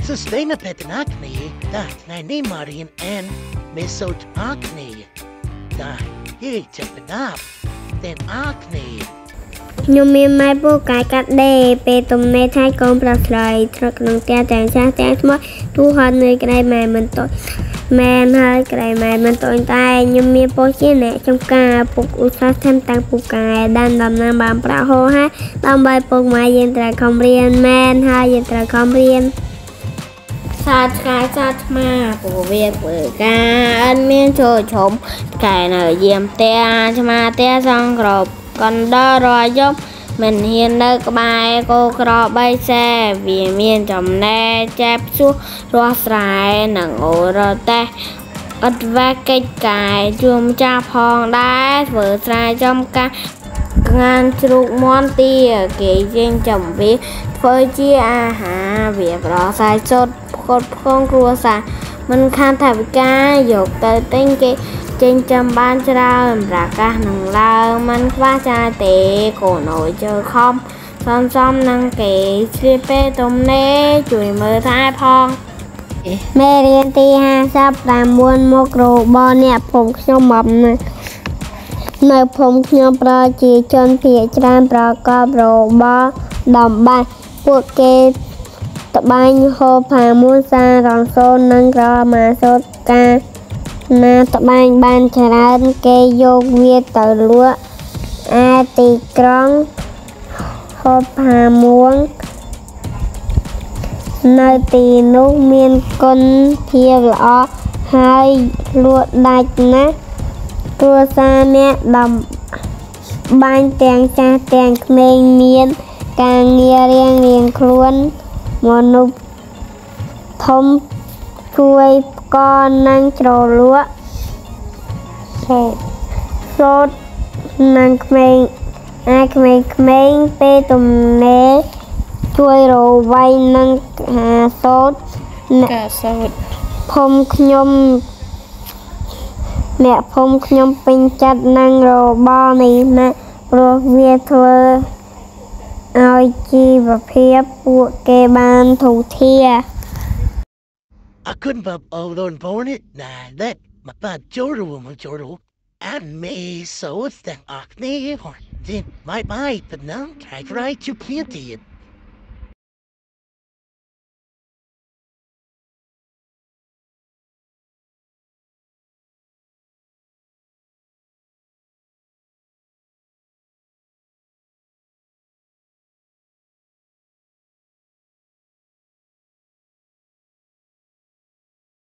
Sustainability that nani Marian and Mesot Acne. That he taken up. Then Acne. ខ្ញុំមានម៉ែពូកាយកាត់ដេរពេលទំនេរថៃកូនប្រុសស្រីត្រកក្នុងផ្ទះទាំងចាស់ទាំងស្មោះទូហត់នៅក្ដីម៉ែមិនតូចមែនហើយក្ដីម៉ែមិនតូចតែខ្ញុំមានពូជាអ្នកចំការពុកឧស្សាហ៍thêmតាំងពូកែដានដំណាំបានប្រាក់ហូរហើយដើម្បីពុកម៉ែយើងត្រូវខំរៀនមែនហើយយើងត្រូវខំរៀនសាឆ្កែសាថ្មាពូវាធ្វើការអត់មានចូលជុំកែនៅយាមផ្ទះឆ្មាផ្ទះសងគ្រប់កណ្ដោរាល់យប់មិនហ៊ាននៅក្បែរគោក្របីសែវាមានចំណែចាប់សួររស់ស្រែនឹងអូរតេះអត់វ៉ាកិច្ចកាយជួមចាស់ផងដែរធ្វើស្រែចំការងានជ្រូកមន់ទាគេជិញចំវាធ្វើជាអាហារវាប្រស័យសុទ្ធផ្គត់ផ្គង់គ្រួសារមិនខានថវិកាយកទៅទិញគេចេញចាំបានច្រើនប្រកាសនឹងឡើងមិនខ្វះចាយទេកូនអើយជើខំសំនឹងគេជ្រាបពេលទំនេរជួយមើលថែផងមេរៀនទី59មុខរបស់អ្នកភូមិខ្ញុំបំណាស់នៅភូមិខ្ញុំប្រជាជនភាគច្រើនប្រកបរបរដំបាញ់ពួកគេត្បាញហូបផាមួនសារងសូននិងក្រមាសូត្រការណាត្បាញបានច្រើនគេយកវាទៅលក់ឯទីក្រុងហូបផាមួងនៅទីនោះមានគុណភាពល្អហើយលក់ដាច់ណាស់គ្រួសារអ្នកដំបាញ់ទាំងចាស់ទាំងក្មេងមានការងាររៀងខ្លួនមនុស្សធំជួយផ្កនិងជ្រលក់សូត្រនិងក្មេងក្មេងពេលទំនេរជួយរវៃនិងសូត្រភូមិខ្ញុំអ្នកភូមិខ្ញុំពេញចិត្តនឹងរបរនេះណាស់ព្រោះវាធ្វើឲ្យជីវភាពពួកគេបានទូធា I couldn't have learned born it. Nah, that my bad Jordan. And me so it's the acne. Then my but now I right to plenty it.